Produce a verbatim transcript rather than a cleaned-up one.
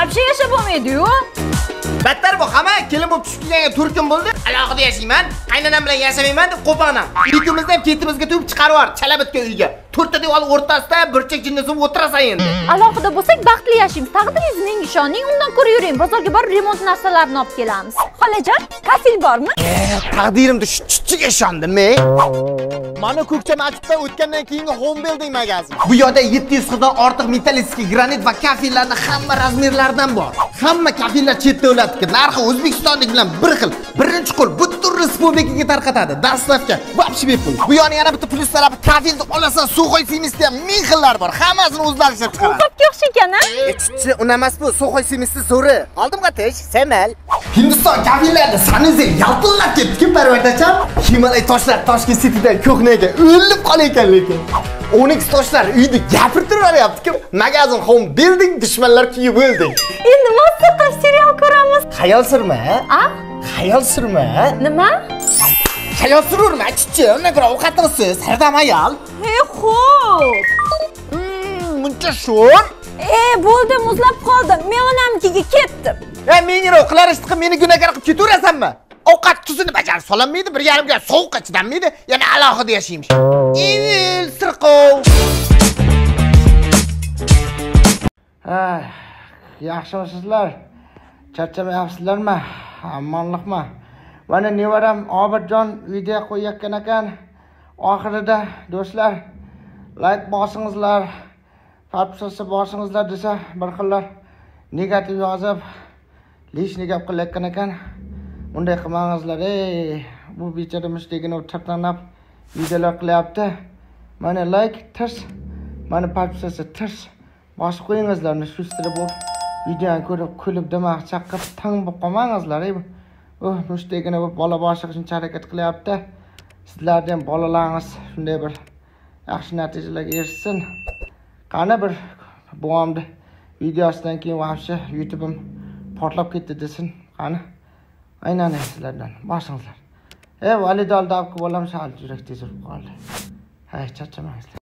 Vobshe yashab olmaydi-yu. Battar bu hamma kelin bo'lib tushib kelganga to'rt kun bo'ldi. Alohida yashayman, qaynonam bilan yashamayman deb qo'panaman. Ikimizni ham ketimizga to'yib chiqarib yubor, chalabitga uyga. to'rtta devor o'rtasida burchak jinnasini o'tirasan endi. Alohida bo'lsak baxtli yashaymiz. Taqdiringizni menga ishoning, undan ko'ra yuring. Bozorga borib remont narsalarni olib kelamiz. Xolajon, kafil bormi? Taqdirimda shu chuchchiga ishondimmi? Mana ko'kcha maktabdan o'tgandan keyingi home building magazin. Bu yerda yetti yuz dan ortiq metallический granit va kafillarning hamma razmerlaridan bor. Hamma kafillar chetda o'ladi. Narxi O'zbekistonlik bilan bir xil. Birinchi qo'l butun respublikaga tarqatadi. Dastavka vobshe bepul. Bu yerning yana bitta plyus tarafi kafilni olasan, So'xoy semistda ming xillar bor. Hammasini o'zlari ishlab chiqaradi. Ko'pga o'xshagan-a? Chuchchi unamas bu, So'xoy semistda zo'ri. Oldimga tish, semal. Hindiston kafillarida sanuzel yaltillab ketdi. Kim parvardacham? Himolay toshlar Toshkent Citydan ko'hnaga o'lib qolayotgan lekin. Onyx toshlar uyda gapirib turaverayapti. Kim? Magazin home building dushmanlar kuyib o'ldi. Endi mazza qilib serial ko'ramiz. Xayol surma. A? Xayol surma. Nima? Xayol sururma, chuchchi. Unga ko'ra ovqatingiz har doim ayol. He, xo'p. Hmm, muncha sho'r. E, bo'ldi, muzlab qoldim. Men onamnikiga ketdim. Ey, meni ro'qlarishni qilib, meni gunohkor qilib ketaverasanmi? Ovqat tuzini bajarib solanmaydi, bir yarim ga sovuqqa chidolmaydi, yana alohida yashaymiz. Evil sirqov. Ay, yaxshimisizlar? Charchamayapsizlarmi? Omonlikmi? Mana nevaram Obidjon video qo'yayotgan ekan. Oxirida do'stlar, like bosingizlar, podpiska bosingizlar desa, bir xillar negativ yozib, lishni gap qilayotgan ekan. Unday qilmangizlar, ey, bu bechora mushtigini tirtanab videolar qilyapti. Mana like tirs, mana podpiska tirs. Bosib qo'yingizlarni shu sira bu videoni ko'rib kulib demak chaqib tang bo'lib qolmangizlar, ey. Oh, mushtigini bu bola boshi shuncha harakat qilyapti. Sizlarning ham bolalaringiz shunday bir yaxshi natijalarga erishsin. Qani bir buvamni videosidan keyin vobshe YouTube'im portlab ketdi desin. Qani aynan sizlardan boshingizlar. Ey validol davqi bolam sal yurak tez urib qoldi. Hay, charchamangizlar.